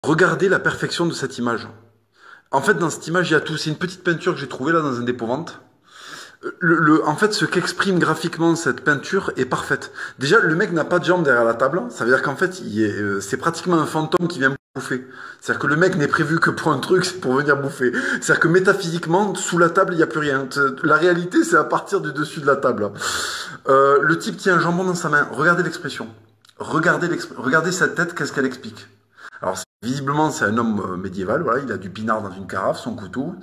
Regardez la perfection de cette image. En fait, dans cette image, il y a tout. C'est une petite peinture que j'ai trouvée là dans un dépôt-vente. En fait, ce qu'exprime graphiquement cette peinture est parfaite. Déjà, le mec n'a pas de jambes derrière la table. Ça veut dire qu'en fait, c'est pratiquement un fantôme qui vient bouffer. C'est-à-dire que le mec n'est prévu que pour un truc, c'est pour venir bouffer. C'est-à-dire que métaphysiquement, sous la table, il n'y a plus rien. La réalité, c'est à partir du dessus de la table. Le type tient un jambon dans sa main. Regardez l'expression. Regardez sa tête, qu'est-ce qu'elle explique. Alors, visiblement, c'est un homme médiéval, voilà, il a du pinard dans une carafe, son couteau,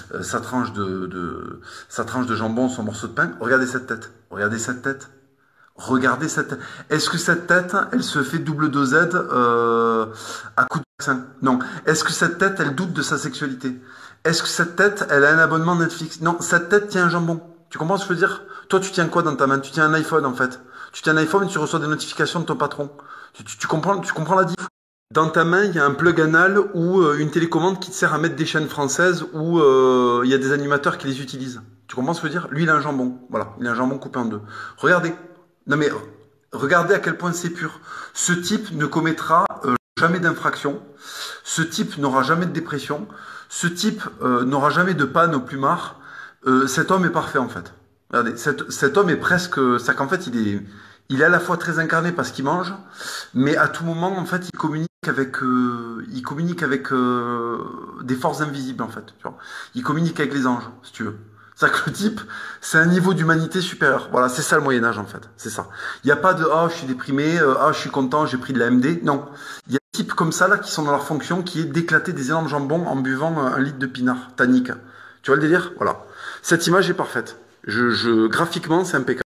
sa tranche de jambon, son morceau de pain. Regardez cette tête. Regardez cette tête. Regardez cette tête. Est-ce que cette tête, elle se fait double dosette à coup de vaccin? Non. Est-ce que cette tête, elle doute de sa sexualité? Est-ce que cette tête, elle a un abonnement Netflix? Non, cette tête tient un jambon. Tu comprends ce que je veux dire? Toi, tu tiens quoi dans ta main? Tu tiens un iPhone, en fait. Tu tiens un iPhone et tu reçois des notifications de ton patron. Tu comprends la diff? Dans ta main, il y a un plug anal ou une télécommande qui te sert à mettre des chaînes françaises où il y a des animateurs qui les utilisent. Tu comprends ce que je veux dire? Lui, il a un jambon. Voilà, il a un jambon coupé en deux. Regardez. Non mais regardez à quel point c'est pur. Ce type ne commettra jamais d'infraction. Ce type n'aura jamais de dépression. Ce type n'aura jamais de panne au plumard. Cet homme est parfait en fait. Regardez, cet homme est presque... C'est qu'en fait, il est à la fois très incarné parce qu'il mange, mais à tout moment, en fait, il communique avec des forces invisibles, en fait. Tu vois. Il communique avec les anges, si tu veux. C'est-à-dire que le type, c'est un niveau d'humanité supérieur. Voilà, c'est ça le Moyen-Âge, en fait. C'est ça. Il n'y a pas de « Ah, je suis déprimé, ah, je suis content, j'ai pris de la MD ». Non. Il y a des types comme ça, là, qui sont dans leur fonction, qui est d'éclater des énormes jambons en buvant un litre de pinard tannique. Tu vois le délire? Voilà. Cette image est parfaite. Graphiquement, c'est impeccable.